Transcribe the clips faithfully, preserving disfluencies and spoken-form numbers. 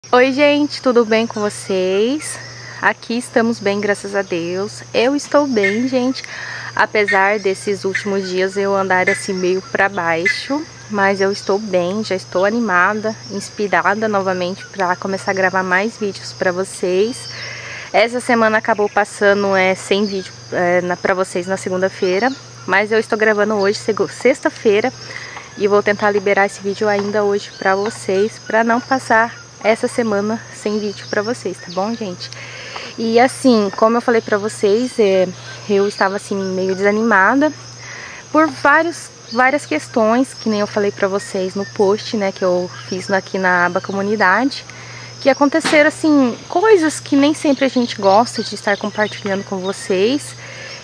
Oi gente, tudo bem com vocês? Aqui estamos bem, graças a Deus. Eu estou bem, gente, apesar desses últimos dias eu andar assim meio para baixo, mas eu estou bem, já estou animada, inspirada novamente para começar a gravar mais vídeos para vocês. Essa semana acabou passando é, sem vídeo é, para vocês na segunda-feira, mas eu estou gravando hoje, sexta-feira, e vou tentar liberar esse vídeo ainda hoje para vocês, para não passar essa semana sem vídeo pra vocês, tá bom, gente? E assim, como eu falei pra vocês, é, eu estava assim meio desanimada por vários, várias questões, que nem eu falei pra vocês no post, né, que eu fiz aqui na aba comunidade, que aconteceram assim, coisas que nem sempre a gente gosta de estar compartilhando com vocês,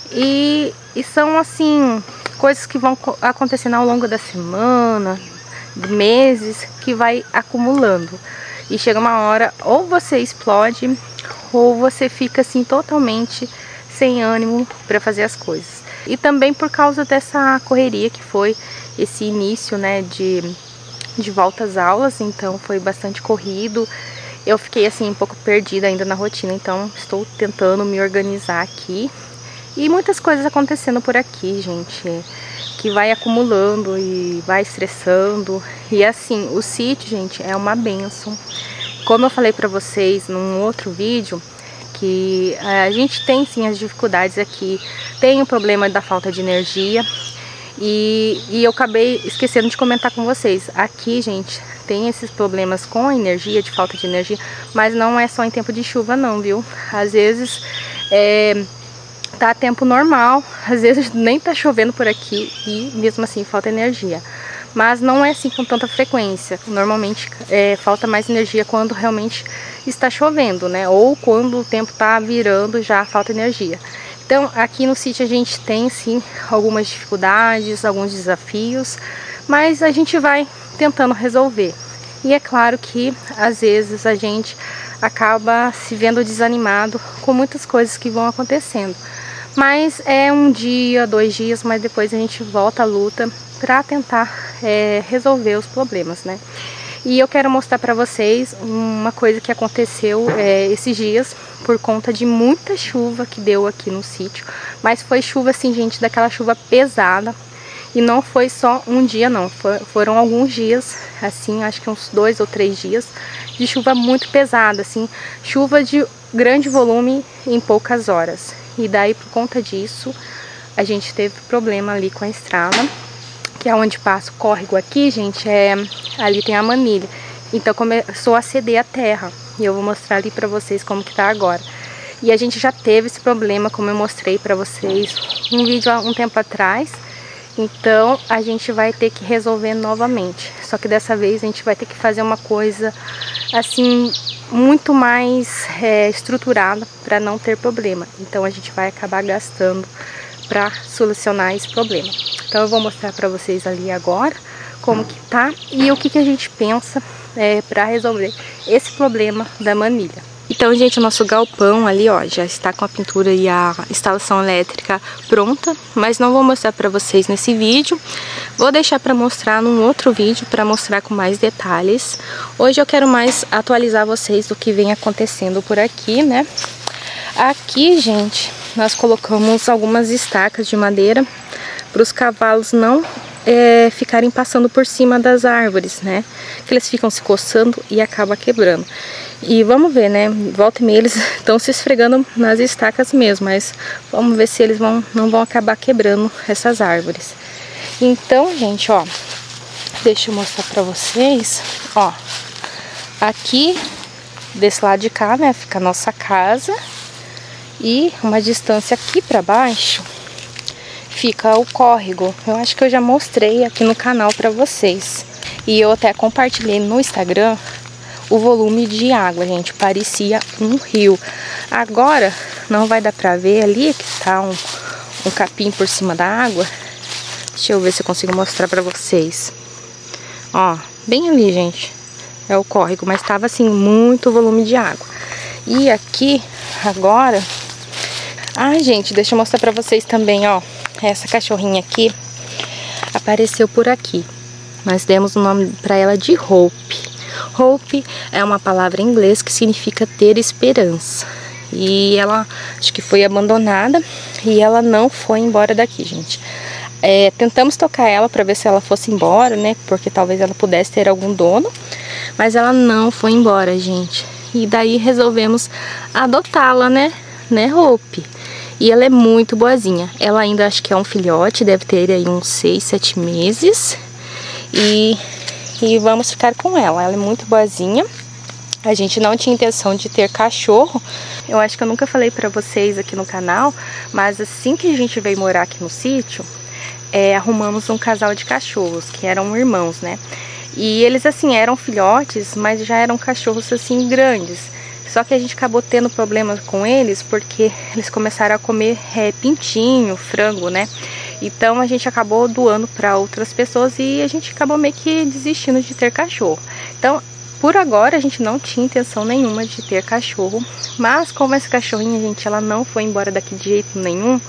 e, e são assim, coisas que vão acontecendo ao longo da semana, de meses, que vai acumulando. E chega uma hora, ou você explode, ou você fica assim totalmente sem ânimo para fazer as coisas. E também por causa dessa correria que foi esse início, né, de, de volta às aulas, então foi bastante corrido. Eu fiquei assim um pouco perdida ainda na rotina, então estou tentando me organizar aqui. E muitas coisas acontecendo por aqui, gente, que vai acumulando e vai estressando. E assim, o sítio, gente, é uma bênção. Como eu falei pra vocês num outro vídeo, que a gente tem sim as dificuldades aqui. Tem o problema da falta de energia. E, e eu acabei esquecendo de comentar com vocês. Aqui, gente, tem esses problemas com a energia, de falta de energia, mas não é só em tempo de chuva não, viu? Às vezes é... tá tempo normal, às vezes nem tá chovendo por aqui e mesmo assim falta energia. Mas não é assim com tanta frequência. Normalmente é, falta mais energia quando realmente está chovendo, né? Ou quando o tempo tá virando, já falta energia. Então aqui no sítio a gente tem sim algumas dificuldades, alguns desafios, mas a gente vai tentando resolver. E é claro que às vezes a gente acaba se vendo desanimado com muitas coisas que vão acontecendo. Mas é um dia, dois dias, mas depois a gente volta à luta para tentar é, resolver os problemas, né? E eu quero mostrar para vocês uma coisa que aconteceu é, esses dias por conta de muita chuva que deu aqui no sítio. Mas foi chuva assim, gente, daquela chuva pesada. E não foi só um dia não, For, foram alguns dias, assim, acho que uns dois ou três dias de chuva muito pesada, assim, chuva de grande volume em poucas horas. E daí, por conta disso, a gente teve problema ali com a estrada, que é onde passa o córrego aqui, gente, é, ali tem a manilha. Então começou a ceder a terra, e eu vou mostrar ali pra vocês como que tá agora. E a gente já teve esse problema, como eu mostrei pra vocês um vídeo há um tempo atrás. Então a gente vai ter que resolver novamente. Só que dessa vez a gente vai ter que fazer uma coisa assim muito mais é, estruturada para não ter problema. Então a gente vai acabar gastando para solucionar esse problema. Então eu vou mostrar para vocês ali agora como que tá e o que que a gente pensa é, para resolver esse problema da manilha. Então, gente, o nosso galpão ali, ó, já está com a pintura e a instalação elétrica pronta, mas não vou mostrar para vocês nesse vídeo. Vou deixar para mostrar num outro vídeo, para mostrar com mais detalhes. Hoje eu quero mais atualizar vocês do que vem acontecendo por aqui, né? Aqui, gente, nós colocamos algumas estacas de madeira para os cavalos não é, ficarem passando por cima das árvores, né? Que eles ficam se coçando e acaba quebrando. E vamos ver, né? Volta e meia eles estão se esfregando nas estacas mesmo, mas vamos ver se eles vão, não vão acabar quebrando essas árvores. Então, gente, ó, deixa eu mostrar pra vocês, ó, aqui desse lado de cá, né, fica a nossa casa e uma distância aqui pra baixo fica o córrego. Eu acho que eu já mostrei aqui no canal pra vocês e eu até compartilhei no Instagram o volume de água, gente, parecia um rio. Agora não vai dar pra ver ali que tá um, um capim por cima da água. Deixa eu ver se eu consigo mostrar pra vocês. Ó, bem ali, gente, é o córrego, mas tava assim muito volume de água. E aqui agora, ai, gente, deixa eu mostrar pra vocês também, ó, essa cachorrinha aqui apareceu por aqui. Nós demos o nome pra ela de Hope. Hope é uma palavra em inglês que significa ter esperança. E ela, acho que foi abandonada e ela não foi embora daqui, gente. É, tentamos tocar ela para ver se ela fosse embora, né? Porque talvez ela pudesse ter algum dono. Mas ela não foi embora, gente. E daí resolvemos adotá-la, né? Né, Hope? E ela é muito boazinha. Ela ainda acho que é um filhote, deve ter aí uns seis, sete meses. E, e vamos ficar com ela. Ela é muito boazinha. A gente não tinha intenção de ter cachorro. Eu acho que eu nunca falei pra vocês aqui no canal, mas assim que a gente veio morar aqui no sítio, é, arrumamos um casal de cachorros, que eram irmãos, né? E eles, assim, eram filhotes, mas já eram cachorros, assim, grandes. Só que a gente acabou tendo problemas com eles, porque eles começaram a comer é, pintinho, frango, né? Então a gente acabou doando para outras pessoas e a gente acabou meio que desistindo de ter cachorro. Então, por agora, a gente não tinha intenção nenhuma de ter cachorro, mas como essa cachorrinha, gente, ela não foi embora daqui de jeito nenhum,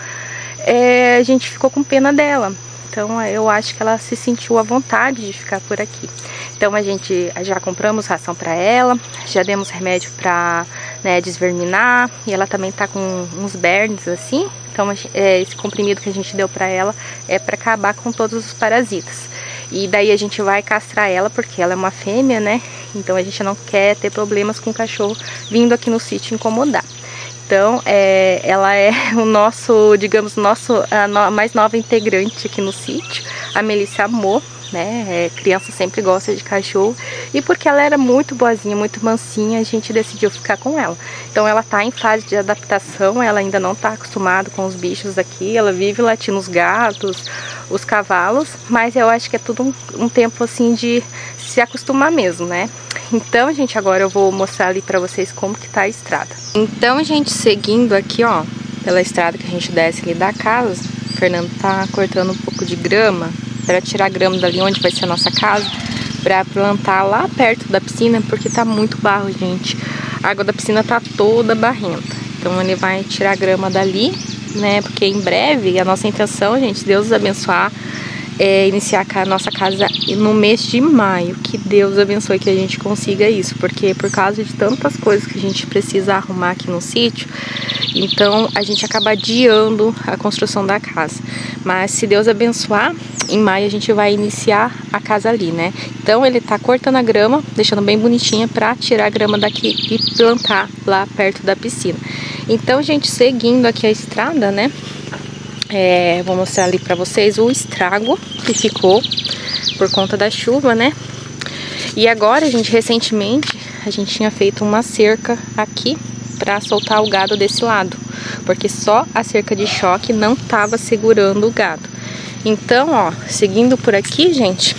é, a gente ficou com pena dela. Então, eu acho que ela se sentiu à vontade de ficar por aqui. Então, a gente já compramos ração para ela, já demos remédio para, né, desverminar, e ela também tá com uns bernes assim. Então, é, esse comprimido que a gente deu para ela é para acabar com todos os parasitas. E daí a gente vai castrar ela, porque ela é uma fêmea, né? Então a gente não quer ter problemas com o cachorro vindo aqui no sítio incomodar. Então é, ela é o nosso, digamos, nosso, a no, mais nova integrante aqui no sítio. A Melissa amou, né? É, criança sempre gosta de cachorro. E porque ela era muito boazinha, muito mansinha, a gente decidiu ficar com ela. Então ela tá em fase de adaptação, ela ainda não tá acostumada com os bichos aqui. Ela vive latindo os gatos, os cavalos, mas eu acho que é tudo um, um tempo assim de se acostumar mesmo, né? Então, gente, agora eu vou mostrar ali pra vocês como que tá a estrada. Então, gente, seguindo aqui, ó, pela estrada que a gente desce ali da casa, o Fernando tá cortando um pouco de grama para tirar a grama dali onde vai ser a nossa casa, para plantar lá perto da piscina, porque tá muito barro, gente. A água da piscina tá toda barrenta. Então ele vai tirar a grama dali, né? Porque em breve a nossa intenção, gente, Deus nos abençoar, é iniciar a nossa casa no mês de maio. Que Deus abençoe que a gente consiga isso, porque por causa de tantas coisas que a gente precisa arrumar aqui no sítio, então a gente acaba adiando a construção da casa. Mas se Deus abençoar, em maio a gente vai iniciar a casa ali, né? Então ele tá cortando a grama, deixando bem bonitinha pra tirar a grama daqui e plantar lá perto da piscina. Então, gente, seguindo aqui a estrada, né? É, vou mostrar ali pra vocês o estrago que ficou por conta da chuva, né? E agora, gente, recentemente a gente tinha feito uma cerca aqui pra soltar o gado desse lado, porque só a cerca de choque não tava segurando o gado. Então, ó, seguindo por aqui, gente,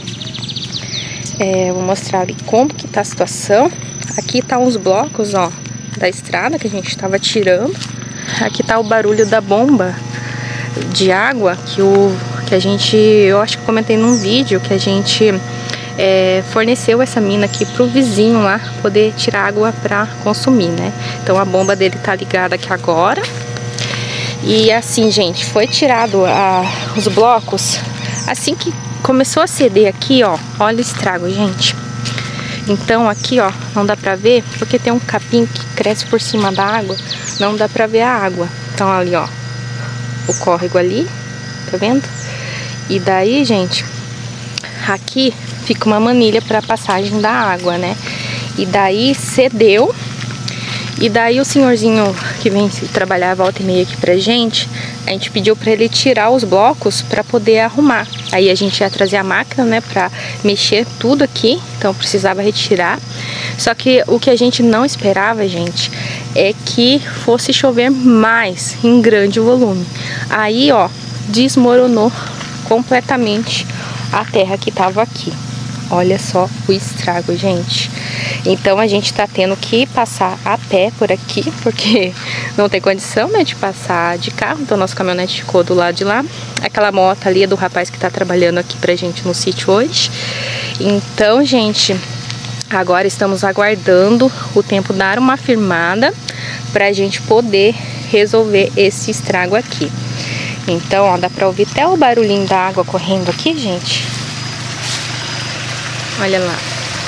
é, vou mostrar ali como que tá a situação. Aqui tá uns blocos, ó, da estrada que a gente tava tirando. Aqui tá o barulho da bomba de água que, o, que a gente, eu acho que comentei num vídeo que a gente é, forneceu essa mina aqui pro vizinho lá poder tirar água pra consumir, né? Então a bomba dele tá ligada aqui agora. E assim, gente, foi tirado a, os blocos assim que começou a ceder aqui, ó. Olha o estrago, gente. Então aqui, ó, não dá pra ver porque tem um capim que cresce por cima da água, não dá pra ver a água. Então ali, ó, o córrego ali, tá vendo? E daí, gente, aqui fica uma manilha pra passagem da água, né? E daí cedeu. E daí o senhorzinho que vem trabalhar a volta e meia aqui pra gente, a gente pediu pra ele tirar os blocos pra poder arrumar. Aí a gente ia trazer a máquina, né, pra mexer tudo aqui, então precisava retirar. Só que o que a gente não esperava, gente, é que fosse chover mais, em grande volume. Aí, ó, desmoronou completamente a terra que tava aqui. Olha só o estrago, gente. Então a gente tá tendo que passar a pé por aqui, porque não tem condição, né, de passar de carro. Então nosso caminhonete ficou do lado de lá. Aquela moto ali é do rapaz que tá trabalhando aqui pra gente no sítio hoje. Então, gente, agora estamos aguardando o tempo dar uma firmada pra gente poder resolver esse estrago aqui. Então, ó, dá pra ouvir até o barulhinho da água correndo aqui, gente. Olha lá.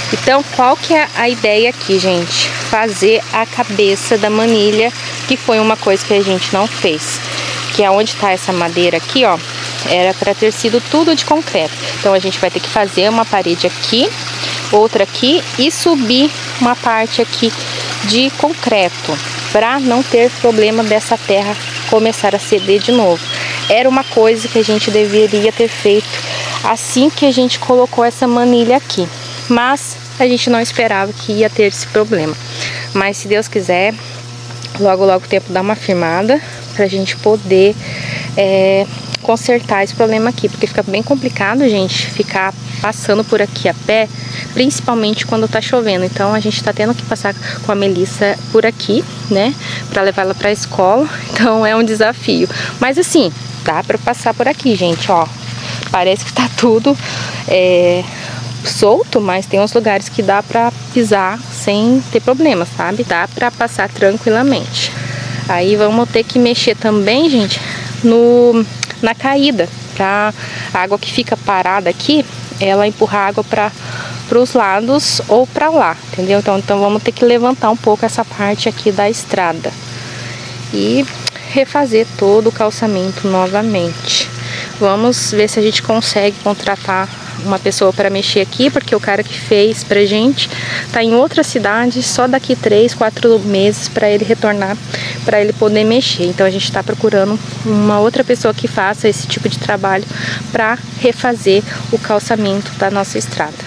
Então, qual que é a ideia aqui, gente? Fazer a cabeça da manilha, que foi uma coisa que a gente não fez. Que é onde tá essa madeira aqui, ó, era para ter sido tudo de concreto. Então, a gente vai ter que fazer uma parede aqui, outra aqui e subir uma parte aqui de concreto, para não ter problema dessa terra começar a ceder de novo. Era uma coisa que a gente deveria ter feito assim que a gente colocou essa manilha aqui, mas a gente não esperava que ia ter esse problema. Mas se Deus quiser, logo logo o tempo dá uma firmada pra gente poder é, consertar esse problema aqui, porque fica bem complicado, gente, ficar passando por aqui a pé, principalmente quando tá chovendo. Então a gente tá tendo que passar com a Melissa por aqui, né, pra levar ela pra escola. Então é um desafio, mas assim, dá pra passar por aqui, gente, ó. Parece que tá tudo é, solto, mas tem uns lugares que dá pra pisar sem ter problema, sabe? Dá pra passar tranquilamente. Aí vamos ter que mexer também, gente, no, na caída, pra a água que fica parada aqui, ela empurrar água para os lados ou para lá, entendeu? Então, então vamos ter que levantar um pouco essa parte aqui da estrada e refazer todo o calçamento novamente. Vamos ver se a gente consegue contratar uma pessoa para mexer aqui, porque o cara que fez pra gente tá em outra cidade, só daqui três, quatro meses para ele retornar, para ele poder mexer. Então a gente tá procurando uma outra pessoa que faça esse tipo de trabalho para refazer o calçamento da nossa estrada.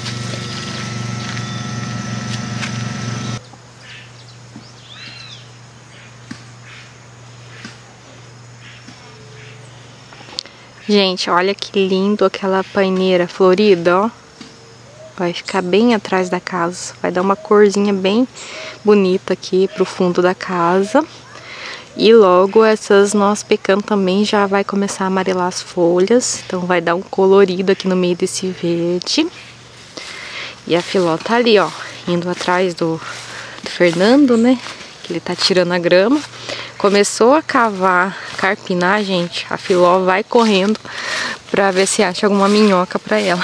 Gente, olha que lindo aquela paineira florida, ó. Vai ficar bem atrás da casa. Vai dar uma corzinha bem bonita aqui pro fundo da casa. E logo essas nós pecando também já vai começar a amarelar as folhas. Então vai dar um colorido aqui no meio desse verde. E a Filó tá ali, ó, indo atrás do, do Fernando, né? Que ele tá tirando a grama. Começou a cavar, carpinar, gente. A Filó vai correndo pra ver se acha alguma minhoca pra ela.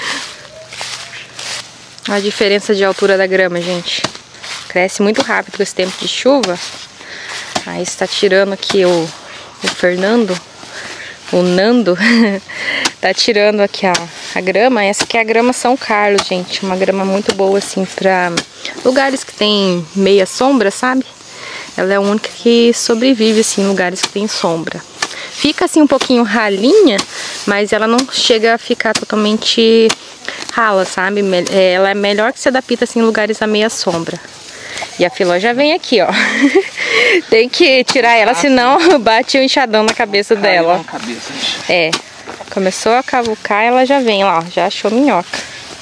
A diferença de altura da grama, gente. Cresce muito rápido com esse tempo de chuva. Aí está tirando aqui o, o Fernando, o Nando, tá tirando aqui a, a grama. Essa aqui é a grama São Carlos, gente. Uma grama muito boa, assim, pra lugares que tem meia sombra, sabe? Ela é a única que sobrevive, assim, em lugares que tem sombra. Fica, assim, um pouquinho ralinha, mas ela não chega a ficar totalmente rala, sabe? Ela é melhor que se adapta, assim, em lugares a meia sombra. E a Filó já vem aqui, ó. Tem que tirar ela, senão bate o enxadão na cabeça dela, ó. É. Começou a cavucar, ela já vem lá, ó. Já achou minhoca.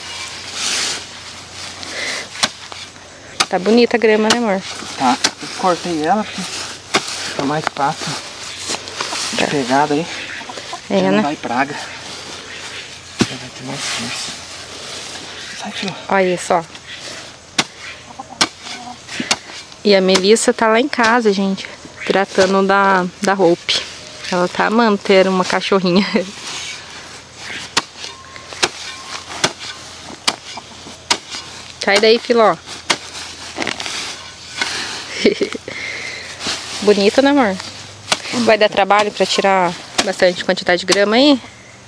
Tá bonita a grama, né, amor? Tá. Eu cortei ela porque fica mais fácil de tá. Pegada aí. É, já né? Não vai praga. Já vai ter mais força. Sai, Filó. Olha só. E a Melissa tá lá em casa, gente, tratando da, da Hope. Ela tá amando ter uma cachorrinha. Sai daí, Filó. Bonito, né, amor? Vai dar trabalho pra tirar bastante quantidade de grama aí?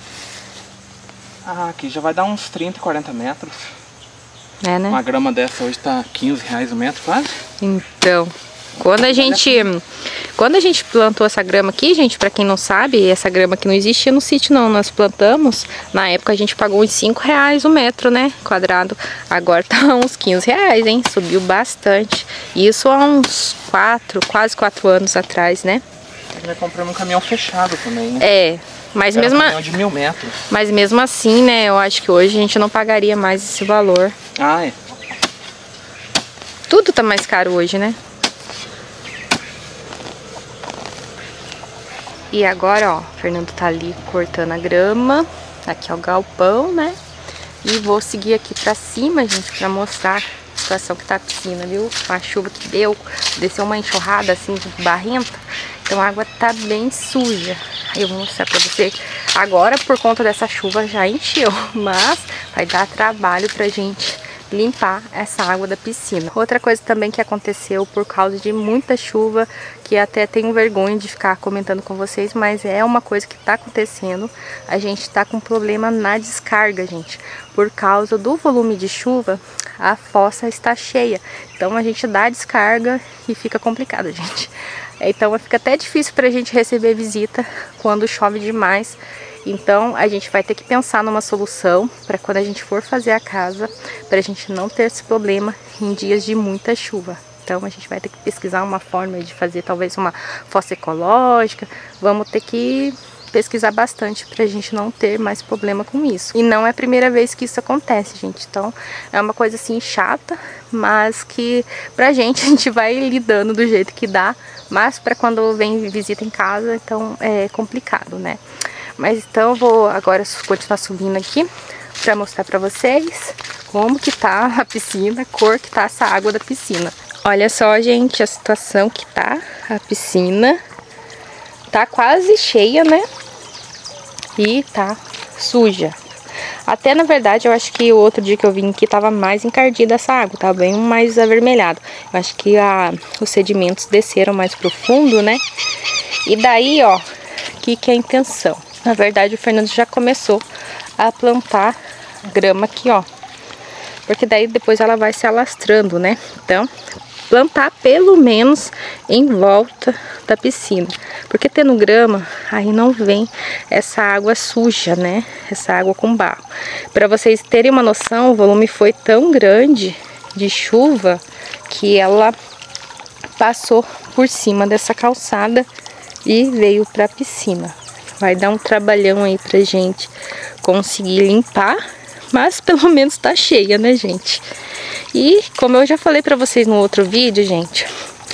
Ah, aqui já vai dar uns trinta, quarenta metros. É, né? Uma grama dessa hoje tá quinze reais o metro, quase. Então, quando a gente quando a gente plantou essa grama aqui, gente, pra quem não sabe, essa grama aqui não existia no sítio não, nós plantamos, na época a gente pagou uns cinco reais o metro, né, quadrado. Agora tá uns quinze reais, hein, subiu bastante. Isso há uns quatro, quase quatro anos atrás, né. Já compramos um caminhão fechado também, né. É, mas Era mesmo, um caminhão de mil metros. Mas mesmo assim, né, eu acho que hoje a gente não pagaria mais esse valor. Ah, é. Tudo tá mais caro hoje, né? E agora, ó, o Fernando tá ali cortando a grama. Aqui é o galpão, né? E vou seguir aqui pra cima, gente, pra mostrar a situação que tá a piscina, viu? Com a chuva que deu, desceu uma enxurrada assim, barrenta. Então a água tá bem suja. Aí eu vou mostrar pra você. Agora, por conta dessa chuva, já encheu. Mas vai dar trabalho pra gente limpar essa água da piscina. Outra coisa também que aconteceu por causa de muita chuva, que até tenho vergonha de ficar comentando com vocês, mas é uma coisa que tá acontecendo. A gente tá com problema na descarga, gente. Por causa do volume de chuva, a fossa está cheia. Então a gente dá a descarga e fica complicado, gente. Então fica até difícil pra gente receber visita quando chove demais. Então a gente vai ter que pensar numa solução para quando a gente for fazer a casa, para a gente não ter esse problema em dias de muita chuva. Então a gente vai ter que pesquisar uma forma de fazer talvez uma fossa ecológica. Vamos ter que pesquisar bastante para a gente não ter mais problema com isso. E não é a primeira vez que isso acontece, gente. Então é uma coisa assim chata, mas que pra gente a gente vai lidando do jeito que dá. Mas para quando vem visita em casa, então é complicado, né? Mas então eu vou agora continuar subindo aqui para mostrar para vocês como que tá a piscina, a cor que tá essa água da piscina. Olha só, gente, a situação que tá a piscina. Tá quase cheia, né? E tá suja. Até, na verdade, eu acho que o outro dia que eu vim aqui tava mais encardida essa água, tava bem mais avermelhado. Eu acho que a, os sedimentos desceram mais profundo, né? E daí, ó, o que que é a intenção? Na verdade, o Fernando já começou a plantar grama aqui, ó. Porque daí depois ela vai se alastrando, né? Então, plantar pelo menos em volta da piscina. Porque tendo grama, aí não vem essa água suja, né? Essa água com barro. Para vocês terem uma noção, o volume foi tão grande de chuva que ela passou por cima dessa calçada e veio para a piscina. Vai dar um trabalhão aí pra gente conseguir limpar, mas pelo menos tá cheia, né, gente? E como eu já falei pra vocês no outro vídeo, gente,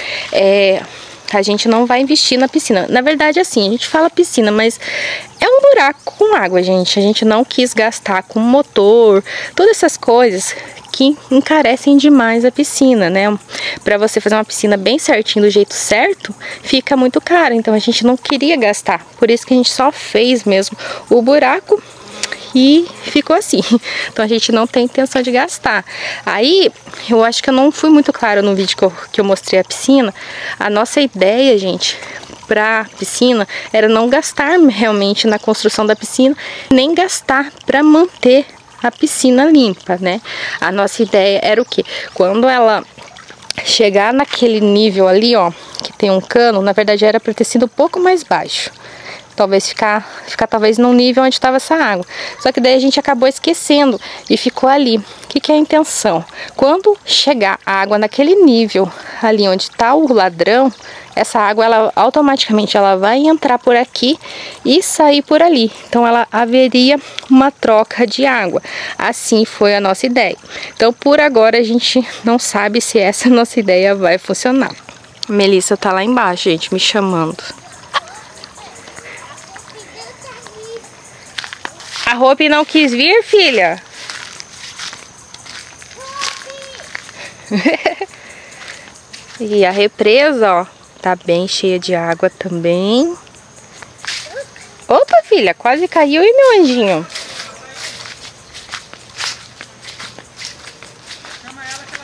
é, a gente não vai investir na piscina. Na verdade, assim, a gente fala piscina, mas é um buraco com água, gente. A gente não quis gastar com motor, todas essas coisas que encarecem demais a piscina, né? Para você fazer uma piscina bem certinho, do jeito certo, fica muito caro. Então a gente não queria gastar. Por isso que a gente só fez mesmo o buraco e ficou assim. Então a gente não tem intenção de gastar. Aí, eu acho que eu não fui muito clara no vídeo que eu, que eu mostrei a piscina. A nossa ideia, gente, para piscina era não gastar realmente na construção da piscina, nem gastar para manter a piscina limpa, né? A nossa ideia era o quê? Quando ela chegar naquele nível ali, ó, que tem um cano, na verdade era para ter sido um pouco mais baixo. Talvez ficar, ficar talvez no nível onde estava essa água. Só que daí a gente acabou esquecendo e ficou ali. O que que é a intenção? Quando chegar a água naquele nível ali onde está o ladrão, essa água ela automaticamente ela vai entrar por aqui e sair por ali. Então ela haveria uma troca de água. Assim foi a nossa ideia. Então por agora a gente não sabe se essa nossa ideia vai funcionar. Melissa tá lá embaixo, gente, me chamando. A Hope não quis vir, filha? E a represa, ó, tá bem cheia de água também. Opa, filha, quase caiu, e meu anjinho? Chama ela que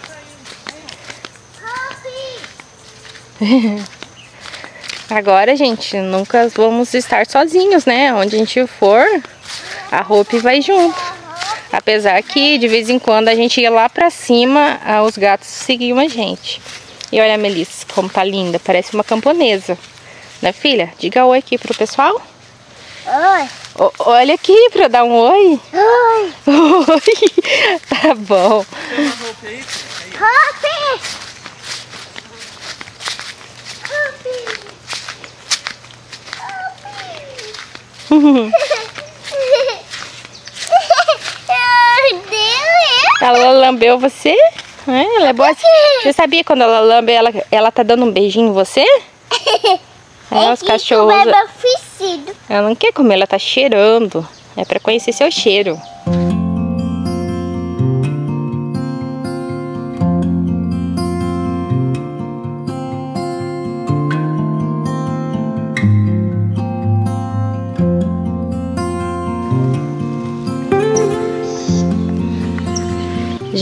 ela tá indo. Agora, gente, nunca vamos estar sozinhos, né? Onde a gente for, a Hope vai junto. Apesar que de vez em quando a gente ia lá pra cima, os gatos seguiam a gente. E olha a Melissa, como tá linda, parece uma camponesa. Né, filha? Diga oi aqui pro pessoal. Oi. O, olha aqui pra dar um oi. Oi. Oi. Tá bom. Tem uma roupa aí? Roupa. Ela lambeu você? É, ela é boa. Você sabia quando ela lambe, ela, ela tá dando um beijinho em você? É, os cachorros. Ela não quer comer, ela tá cheirando. É pra conhecer seu cheiro.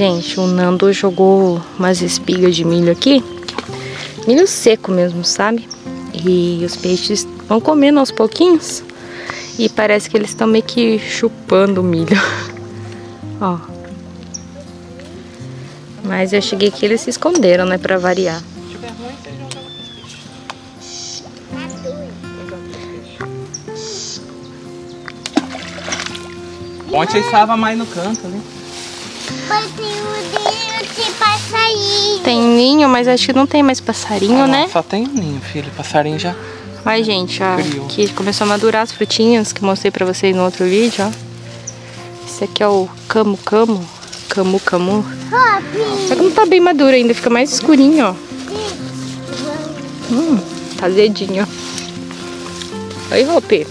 gente, o Nando jogou umas espigas de milho aqui. Milho seco mesmo, sabe? E os peixes vão comendo aos pouquinhos. E parece que eles estão meio que chupando o milho. Ó. Mas eu cheguei aqui e eles se esconderam, né? Pra variar. Se tiver ruim, você joga com os peixes. Ontem vocês estavam mais no canto, né? Mas tem um ninho de passarinho. Tem ninho, mas acho que não tem mais passarinho, Ah, né? Só tem um ninho, filho. Passarinho já. Olha, gente, ó. Criou. Aqui começou a madurar as frutinhas que eu mostrei pra vocês no outro vídeo, ó. Esse aqui é o camu camu. Camu camu. Só que não tá bem maduro ainda, fica mais escurinho, ó. Hum, tá azedinho. Oi, Hope.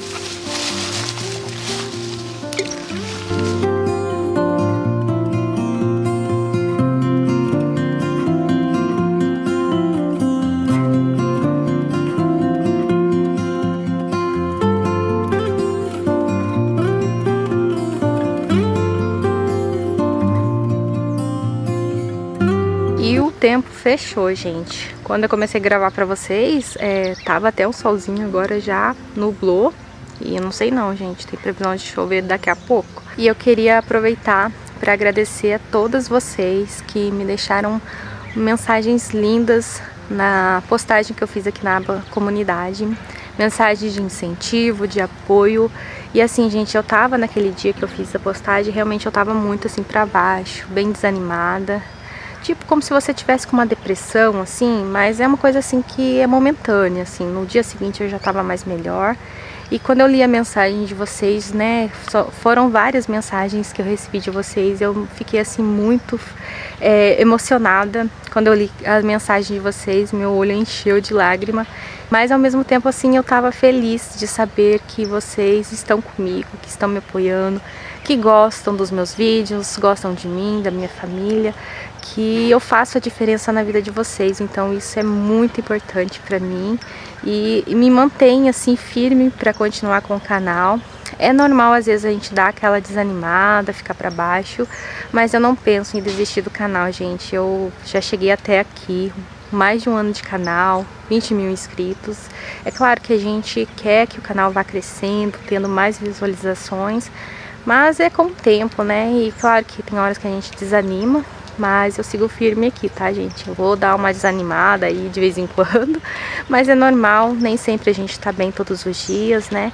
E o tempo fechou, gente. Quando eu comecei a gravar pra vocês, é, tava até um solzinho, agora já nublou. E eu não sei não, gente, tem previsão de chover daqui a pouco. E eu queria aproveitar para agradecer a todas vocês que me deixaram mensagens lindas na postagem que eu fiz aqui na aba comunidade. Mensagens de incentivo, de apoio. E assim, gente, eu tava naquele dia que eu fiz a postagem, realmente eu tava muito assim pra baixo, bem desanimada. Tipo, como se você tivesse com uma depressão, assim, mas é uma coisa assim que é momentânea, assim. No dia seguinte eu já tava mais melhor. E quando eu li a mensagem de vocês, né, foram várias mensagens que eu recebi de vocês, eu fiquei assim muito é, emocionada. Quando eu li a mensagem de vocês, meu olho encheu de lágrima. Mas ao mesmo tempo, assim, eu tava feliz de saber que vocês estão comigo, que estão me apoiando, que gostam dos meus vídeos, gostam de mim, da minha família, que eu faço a diferença na vida de vocês. Então isso é muito importante pra mim e, e me mantém assim firme pra continuar com o canal. É normal às vezes a gente dar aquela desanimada, ficar pra baixo, mas eu não penso em desistir do canal, gente. Eu já cheguei até aqui, mais de um ano de canal, vinte mil inscritos. É claro que a gente quer que o canal vá crescendo, tendo mais visualizações, mas é com o tempo, né? E claro que tem horas que a gente desanima, mas eu sigo firme aqui, tá, gente? Eu vou dar uma desanimada aí de vez em quando, mas é normal, nem sempre a gente tá bem todos os dias, né?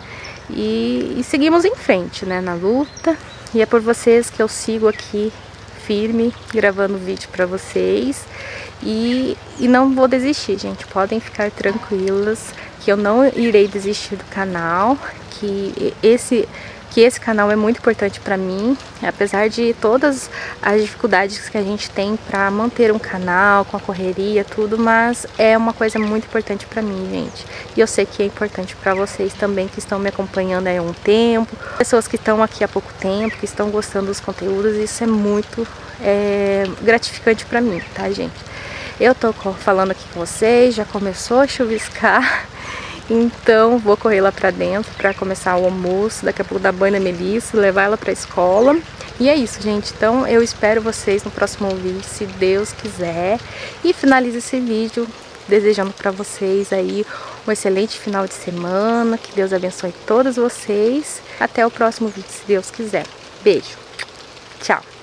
E, e seguimos em frente, né, na luta. E é por vocês que eu sigo aqui firme, gravando vídeo pra vocês. E, e não vou desistir, gente. Podem ficar tranquilas que eu não irei desistir do canal, que esse... que esse canal é muito importante para mim, apesar de todas as dificuldades que a gente tem para manter um canal, com a correria, tudo, mas é uma coisa muito importante para mim, gente. E eu sei que é importante para vocês também, que estão me acompanhando há um tempo, pessoas que estão aqui há pouco tempo, que estão gostando dos conteúdos, isso é muito é, gratificante para mim, tá, gente? Eu tô falando aqui com vocês, já começou a chuviscar. Então vou correr lá pra dentro pra começar o almoço, daqui a pouco dar banho na Melissa, levar ela pra escola. E é isso, gente. Então eu espero vocês no próximo vídeo, se Deus quiser. E finalizo esse vídeo desejando pra vocês aí um excelente final de semana. Que Deus abençoe todos vocês. Até o próximo vídeo, se Deus quiser. Beijo. Tchau.